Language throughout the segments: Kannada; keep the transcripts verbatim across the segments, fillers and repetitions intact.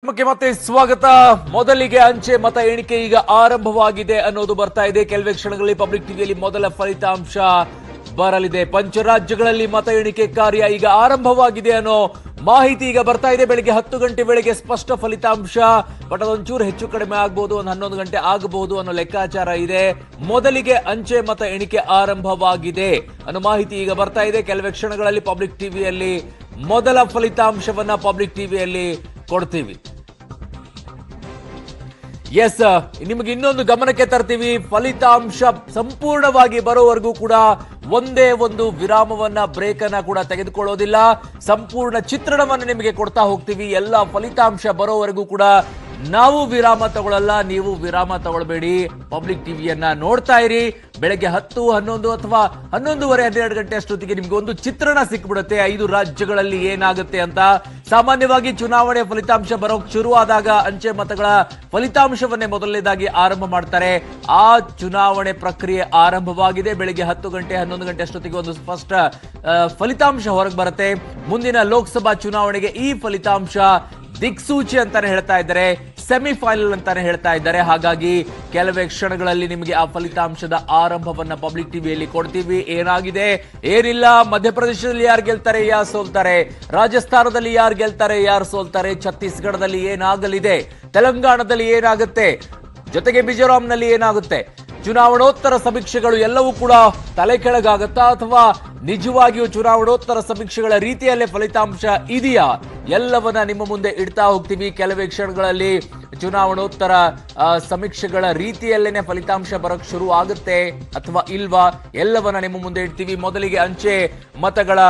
ಕಾರ್ಯಕ್ರಮಕ್ಕೆ ಮತ್ತೆ ಸ್ವಾಗತ. ಮೊದಲಿಗೆ ಅಂಚೆ ಮತ ಎಣಿಕೆ ಈಗ ಆರಂಭವಾಗಿದೆ ಅನ್ನೋದು ಬರ್ತಾ ಇದೆ. ಕೆಲವೇ ಕ್ಷಣಗಳಲ್ಲಿ ಪಬ್ಲಿಕ್ ಟಿವಿಯಲ್ಲಿ ಮೊದಲ ಫಲಿತಾಂಶ ಬರಲಿದೆ. ಪಂಚರಾಜ್ಯಗಳಲ್ಲಿ ಮತ ಎಣಿಕೆ ಕಾರ್ಯ ಈಗ ಆರಂಭವಾಗಿದೆ ಅನ್ನೋ ಮಾಹಿತಿ ಈಗ ಬರ್ತಾ ಇದೆ. ಬೆಳಿಗ್ಗೆ ಹತ್ತು ಗಂಟೆ ವೇಳೆಗೆ ಸ್ಪಷ್ಟ ಫಲಿತಾಂಶ, ಬಟ್ ಅದೊಂಚೂರು ಹೆಚ್ಚು ಕಡಿಮೆ ಆಗಬಹುದು, ಒಂದು ಹನ್ನೊಂದು ಗಂಟೆ ಆಗಬಹುದು ಅನ್ನೋ ಲೆಕ್ಕಾಚಾರ ಇದೆ. ಮೊದಲಿಗೆ ಅಂಚೆ ಮತ ಎಣಿಕೆ ಆರಂಭವಾಗಿದೆ ಅನ್ನೋ ಮಾಹಿತಿ ಈಗ ಬರ್ತಾ ಇದೆ. ಕೆಲವೇ ಕ್ಷಣಗಳಲ್ಲಿ ಪಬ್ಲಿಕ್ ಟಿವಿಯಲ್ಲಿ ಮೊದಲ ಫಲಿತಾಂಶವನ್ನ ಪಬ್ಲಿಕ್ ಟಿವಿಯಲ್ಲಿ ಕೊಡ್ತೀವಿ. ಎಸ್, ನಿಮಗೆ ಇನ್ನೊಂದು ಗಮನಕ್ಕೆ ತರ್ತೀವಿ. ಫಲಿತಾಂಶ ಸಂಪೂರ್ಣವಾಗಿ ಬರೋವರೆಗೂ ಕೂಡ ಒಂದೇ ಒಂದು ವಿರಾಮವನ್ನ, ಬ್ರೇಕ್ ಅನ್ನ ಕೂಡ ತೆಗೆದುಕೊಳ್ಳೋದಿಲ್ಲ. ಸಂಪೂರ್ಣ ಚಿತ್ರಣವನ್ನು ನಿಮಗೆ ಕೊಡ್ತಾ ಹೋಗ್ತೀವಿ. ಎಲ್ಲ ಫಲಿತಾಂಶ ಬರೋವರೆಗೂ ಕೂಡ ನಾವು ವಿರಾಮ ತಗೊಳ್ಳಲ್ಲ, ನೀವು ವಿರಾಮ ತಗೊಳ್ಬೇಡಿ. ಪಬ್ಲಿಕ್ ಟಿವಿಯನ್ನ ನೋಡ್ತಾ ಇರಿ. ಬೆಳಗ್ಗೆ ಹತ್ತು ಹನ್ನೊಂದು ಅಥವಾ ಹನ್ನೊಂದುವರೆ ಹನ್ನೆರಡು ಗಂಟೆ ಅಷ್ಟೊತ್ತಿಗೆ ನಿಮ್ಗೆ ಒಂದು ಚಿತ್ರಣ ಸಿಕ್ಬಿಡುತ್ತೆ ಐದು ರಾಜ್ಯಗಳಲ್ಲಿ ಏನಾಗುತ್ತೆ ಅಂತ. ಸಾಮಾನ್ಯವಾಗಿ ಚುನಾವಣೆ ಫಲಿತಾಂಶ ಬರೋಕ್ ಶುರುವಾದಾಗ ಅಂಚೆ ಮತಗಳ ಫಲಿತಾಂಶವನ್ನೇ ಮೊದಲನೇದಾಗಿ ಆರಂಭ ಮಾಡ್ತಾರೆ. ಆ ಚುನಾವಣೆ ಪ್ರಕ್ರಿಯೆ ಆರಂಭವಾಗಿದೆ. ಬೆಳಿಗ್ಗೆ ಹತ್ತು ಗಂಟೆ ಹನ್ನೊಂದು ಗಂಟೆ ಅಷ್ಟೊತ್ತಿಗೆ ಒಂದು ಸ್ಪಷ್ಟ ಫಲಿತಾಂಶ ಹೊರಗೆ ಬರುತ್ತೆ. ಮುಂದಿನ ಲೋಕಸಭಾ ಚುನಾವಣೆಗೆ ಈ ಫಲಿತಾಂಶ ದಿಕ್ಸೂಚಿ ಅಂತಾನೆ ಹೇಳ್ತಾ ಇದ್ದಾರೆ, ಸೆಮಿಫೈನಲ್ ಅಂತಾನೆ ಹೇಳ್ತಾ ಇದ್ದಾರೆ. ಹಾಗಾಗಿ ಕೆಲವೇ ಕ್ಷಣಗಳಲ್ಲಿ ನಿಮಗೆ ಆ ಫಲಿತಾಂಶದ ಆರಂಭವನ್ನ ಪಬ್ಲಿಕ್ ಟಿವಿಯಲ್ಲಿ ಕೊಡ್ತೀವಿ. ಏನಾಗಿದೆ ಏನಿಲ್ಲ, ಮಧ್ಯಪ್ರದೇಶದಲ್ಲಿ ಯಾರು ಗೆಲ್ತಾರೆ, ಯಾರು ಸೋಲ್ತಾರೆ, ರಾಜಸ್ಥಾನದಲ್ಲಿ ಯಾರು ಗೆಲ್ತಾರೆ, ಯಾರು ಸೋಲ್ತಾರೆ, ಛತ್ತೀಸ್ಗಢದಲ್ಲಿ ಏನಾಗಲಿದೆ, ತೆಲಂಗಾಣದಲ್ಲಿ ಏನಾಗುತ್ತೆ, ಜೊತೆಗೆ ಮಿಜೋರಾಂನಲ್ಲಿ ಏನಾಗುತ್ತೆ, ಚುನಾವಣೋತ್ತರ ಸಮೀಕ್ಷೆಗಳು ಎಲ್ಲವೂ ಕೂಡ ತಲೆ ಕೆಳಗಾಗತ್ತಾ ಅಥವಾ ನಿಜವಾಗಿಯೂ ಚುನಾವಣೋತ್ತರ ಸಮೀಕ್ಷೆಗಳ ರೀತಿಯಲ್ಲೇ ಫಲಿತಾಂಶ ಇದೆಯಾ, ಎಲ್ಲವನ್ನ ನಿಮ್ಮ ಮುಂದೆ ಇಡ್ತಾ ಹೋಗ್ತೀವಿ. ಕೆಲವೇ ಕ್ಷಣಗಳಲ್ಲಿ ಚುನಾವಣೋತ್ತರ ಸಮೀಕ್ಷೆಗಳ ರೀತಿಯಲ್ಲೇನೆ ಫಲಿತಾಂಶ ಬರೋಕ್ ಶುರು ಆಗುತ್ತೆ ಅಥವಾ ಇಲ್ವಾ, ಎಲ್ಲವನ್ನ ನಿಮ್ಮ ಮುಂದೆ ಇಡ್ತೀವಿ. ಮೊದಲಿಗೆ ಅಂಚೆ ಮತಗಳ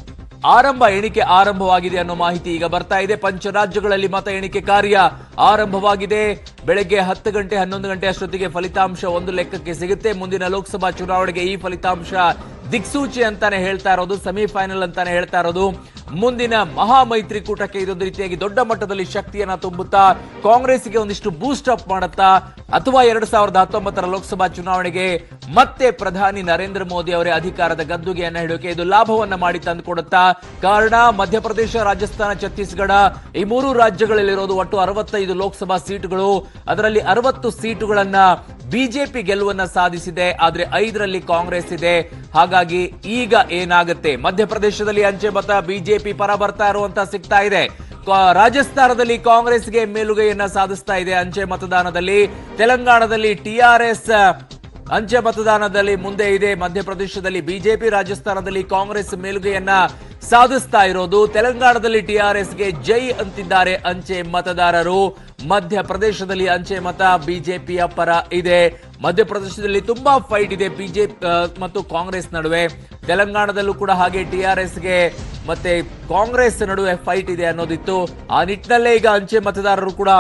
ಆರಂಭ ಎಣಿಕೆ ಆರಂಭವಾಗಿದೆ ಅನ್ನೋ ಮಾಹಿತಿ ಈಗ ಬರ್ತಾ ಇದೆ. ಪಂಚರಾಜ್ಯಗಳಲ್ಲಿ ಮತ ಎಣಿಕೆ ಕಾರ್ಯ ಆರಂಭವಾಗಿದೆ. ಬೆಳಗ್ಗೆ ಹತ್ತು ಗಂಟೆ ಹನ್ನೊಂದು ಗಂಟೆ ಅಷ್ಟೊತ್ತಿಗೆ ಫಲಿತಾಂಶ ಒಂದು ಲೆಕ್ಕಕ್ಕೆ ಸಿಗುತ್ತೆ. ಮುಂದಿನ ಲೋಕಸಭಾ ಚುನಾವಣೆಗೆ ಈ ಫಲಿತಾಂಶ ದಿಕ್ಸೂಚಿ ಅಂತಾನೆ ಹೇಳ್ತಾ ಇರೋದು, ಸೆಮಿಫೈನಲ್ ಅಂತಾನೆ ಹೇಳ್ತಾ ಇರೋದು. ಮುಂದಿನ ಮಹಾಮೈತ್ರಿಕೂಟಕ್ಕೆ ಇದೊಂದು ರೀತಿಯಾಗಿ ದೊಡ್ಡ ಮಟ್ಟದಲ್ಲಿ ಶಕ್ತಿಯನ್ನ ತುಂಬುತ್ತಾ, ಕಾಂಗ್ರೆಸ್ಗೆ ಒಂದಿಷ್ಟು ಬೂಸ್ಟ್ ಅಪ್ ಮಾಡುತ್ತಾ, ಅಥವಾ ಎರಡ್ ಸಾವಿರದ ಹತ್ತೊಂಬತ್ತರ ಲೋಕಸಭಾ ಚುನಾವಣೆಗೆ ಮತ್ತೆ ಪ್ರಧಾನಿ ನರೇಂದ್ರ ಮೋದಿ ಅವರೇ ಅಧಿಕಾರದ ಗದ್ದುಗೆಯನ್ನ ಹಿಡಿಯೋಕೆ ಇದು ಲಾಭವನ್ನ ಮಾಡಿ ತಂದುಕೊಡುತ್ತಾ. ಕಾರಣ ಮಧ್ಯಪ್ರದೇಶ, ರಾಜಸ್ಥಾನ, ಛತ್ತೀಸ್ಗಢ ಈ ಮೂರು ರಾಜ್ಯಗಳಲ್ಲಿರೋದು ಒಟ್ಟು ಅರವತ್ತೈದು ಲೋಕಸಭಾ ಸೀಟುಗಳು. ಅದರಲ್ಲಿ ಅರವತ್ತು ಸೀಟುಗಳನ್ನ ಬಿಜೆಪಿ ಗೆಲುವನ್ನ ಸಾಧಿಸಿದೆ, ಆದ್ರೆ ಐದರಲ್ಲಿ ಕಾಂಗ್ರೆಸ್ ಇದೆ. ಹಾಗಾಗಿ ಈಗ ಏನಾಗುತ್ತೆ, ಮಧ್ಯಪ್ರದೇಶದಲ್ಲಿ ಅಂಚೆ ಮತ ಬಿಜೆಪಿ ಪರ ಬರ್ತಾ ಇರುವಂತ ಸಿಗ್ತಾ ಇದೆ. ರಾಜಸ್ಥಾನದಲ್ಲಿ ಕಾಂಗ್ರೆಸ್ಗೆ ಮೇಲುಗೈಯನ್ನ ಸಾಧಿಸ್ತಾ ಇದೆ ಅಂಚೆ ಮತದಾನದಲ್ಲಿ. ತೆಲಂಗಾಣದಲ್ಲಿ ಟಿಆರ್ಎಸ್ ಅಂಚೆ ಮತದಾನದಲ್ಲಿ ಮುಂದೆ ಇದೆ. ಮಧ್ಯಪ್ರದೇಶದಲ್ಲಿ ಬಿಜೆಪಿ, ರಾಜಸ್ಥಾನದಲ್ಲಿ ಕಾಂಗ್ರೆಸ್ ಮೇಲುಗೈಯನ್ನ ಸಾಧಿಸ್ತಾ ಇರೋದು. ತೆಲಂಗಾಣದಲ್ಲಿ ಟಿಆರ್ಎಸ್ಗೆ ಜೈ ಅಂತಿದ್ದಾರೆ ಅಂಚೆ ಮತದಾರರು. ಮಧ್ಯಪ್ರದೇಶದಲ್ಲಿ ಅಂಚೆ ಮತ ಬಿಜೆಪಿಯ ಪರ ಇದೆ. ಮಧ್ಯಪ್ರದೇಶದಲ್ಲಿ ತುಂಬಾ ಫೈಟ್ ಇದೆ ಬಿಜೆಪಿ ಮತ್ತು ಕಾಂಗ್ರೆಸ್ ನಡುವೆ. ತೆಲಂಗಾಣದಲ್ಲೂ ಕೂಡ ಹಾಗೆ ಟಿಆರ್ಎಸ್ಗೆ ಮತ್ತೆ ಕಾಂಗ್ರೆಸ್ ನಡುವೆ ಫೈಟ್ ಇದೆ ಅನ್ನೋದಿತ್ತು. ಆ ನಿಟ್ಟಿನಲ್ಲೇ ಈಗ ಅಂಚೆ ಮತದಾರರು ಕೂಡ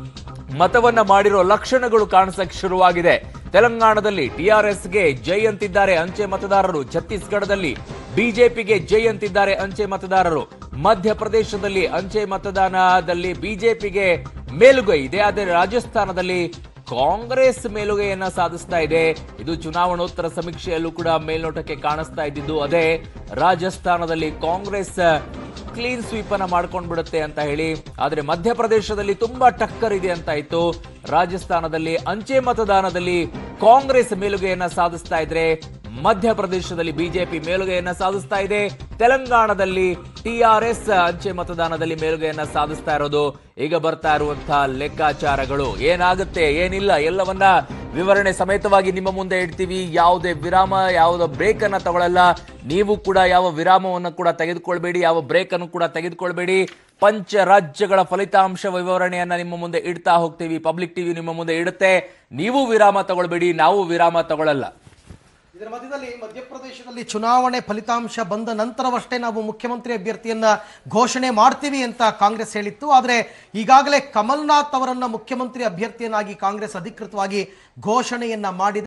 ಮತವನ್ನ ಮಾಡಿರೋ ಲಕ್ಷಣಗಳು ಕಾಣಿಸಕ್ಕೆ ಶುರುವಾಗಿದೆ. ತೆಲಂಗಾಣದಲ್ಲಿ ಟಿಆರ್ಎಸ್ಗೆ ಜೈ ಅಂತಿದ್ದಾರೆ ಅಂಚೆ ಮತದಾರರು. ಛತ್ತೀಸ್ಗಢದಲ್ಲಿ ಬಿಜೆಪಿಗೆ ಜೈ ಅಂತಿದ್ದಾರೆ ಅಂಚೆ ಮತದಾರರು. ಮಧ್ಯಪ್ರದೇಶದಲ್ಲಿ ಅಂಚೆ ಮತದಾನದಲ್ಲಿ ಬಿಜೆಪಿಗೆ ಮೇಲುಗೈ ಇದೆ, ಆದರೆ ರಾಜಸ್ಥಾನದಲ್ಲಿ ಕಾಂಗ್ರೆಸ್ ಮೇಲುಗೈಯನ್ನ ಸಾಧಿಸ್ತಾ ಇದೆ. ಇದು ಚುನಾವಣೋತ್ತರ ಸಮೀಕ್ಷೆಯಲ್ಲೂ ಕೂಡ ಮೇಲ್ನೋಟಕ್ಕೆ ಕಾಣಿಸ್ತಾ ಇದ್ದಿದ್ದು ಅದೇ. ರಾಜಸ್ಥಾನದಲ್ಲಿ ಕಾಂಗ್ರೆಸ್ ಕ್ಲೀನ್ ಸ್ವೀಪ್ ಅನ್ನ ಮಾಡ್ಕೊಂಡ್ ಬಿಡುತ್ತೆ ಅಂತ ಹೇಳಿ, ಆದ್ರೆ ಮಧ್ಯಪ್ರದೇಶದಲ್ಲಿ ತುಂಬಾ ಟಕ್ಕರ್ ಇದೆ ಅಂತ ಇತ್ತು. ರಾಜಸ್ಥಾನದಲ್ಲಿ ಅಂಚೆ ಮತದಾನದಲ್ಲಿ ಕಾಂಗ್ರೆಸ್ ಮೇಲುಗೈಯನ್ನ ಸಾಧಿಸ್ತಾ ಇದ್ರೆ ಮಧ್ಯಪ್ರದೇಶದಲ್ಲಿ ಬಿಜೆಪಿ ಮೇಲುಗೈಯನ್ನ ಸಾಧಿಸ್ತಾ ಇದೆ. ತೆಲಂಗಾಣದಲ್ಲಿ ಟಿಆರ್ಎಸ್ ಅಂಚೆ ಮತದಾನದಲ್ಲಿ ಮೇಲುಗೈಯನ್ನ ಸಾಧಿಸ್ತಾ ಇರೋದು ಈಗ ಬರ್ತಾ ಇರುವಂತಹ ಲೆಕ್ಕಾಚಾರಗಳು. ಏನಾಗುತ್ತೆ ಏನಿಲ್ಲ ಎಲ್ಲವನ್ನ ವಿವರಣೆ ಸಮೇತವಾಗಿ ನಿಮ್ಮ ಮುಂದೆ ಇಡ್ತೀವಿ. ಯಾವುದೇ ವಿರಾಮ, ಯಾವುದೇ ಬ್ರೇಕ್ ಅನ್ನ ತಗೊಳ್ಳಲ್ಲ. ನೀವು ಕೂಡ ಯಾವ ವಿರಾಮವನ್ನು ಕೂಡ ತೆಗೆದುಕೊಳ್ಬೇಡಿ, ಯಾವ ಬ್ರೇಕ್ ಅನ್ನು ಕೂಡ ತೆಗೆದುಕೊಳ್ಬೇಡಿ. ಪಂಚ ರಾಜ್ಯಗಳ ಫಲಿತಾಂಶ ವಿವರಣೆಯನ್ನ ನಿಮ್ಮ ಮುಂದೆ ಇಡ್ತಾ ಹೋಗ್ತೀವಿ. ಪಬ್ಲಿಕ್ ಟಿವಿ ನಿಮ್ಮ ಮುಂದೆ ಇಡುತ್ತೆ. ನೀವು ವಿರಾಮ ತಗೊಳ್ಬೇಡಿ, ನಾವು ವಿರಾಮ ತಗೊಳ್ಳಲ್ಲ. ಇದರ ಮಧ್ಯದಲ್ಲಿ ಮಧ್ಯಪ್ರದೇಶದಲ್ಲಿ ಚುನಾವಣೆ ಫಲಿತಾಂಶ ಬಂದ ನಂತರವಷ್ಟೇ ನಾವು ಮುಖ್ಯಮಂತ್ರಿ ಅಭ್ಯರ್ಥಿಯನ್ನ ಘೋಷಣೆ ಮಾಡ್ತೀವಿ ಅಂತ ಕಾಂಗ್ರೆಸ್ ಹೇಳಿತ್ತು. ಆದರೆ ಈಗಾಗಲೇ ಕಮಲ್ನಾಥ್ ಅವರನ್ನ ಮುಖ್ಯಮಂತ್ರಿ ಅಭ್ಯರ್ಥಿಯನ್ನಾಗಿ ಕಾಂಗ್ರೆಸ್ ಅಧಿಕೃತವಾಗಿ ಘೋಷಣೆಯನ್ನ ಮಾಡಿದೆ.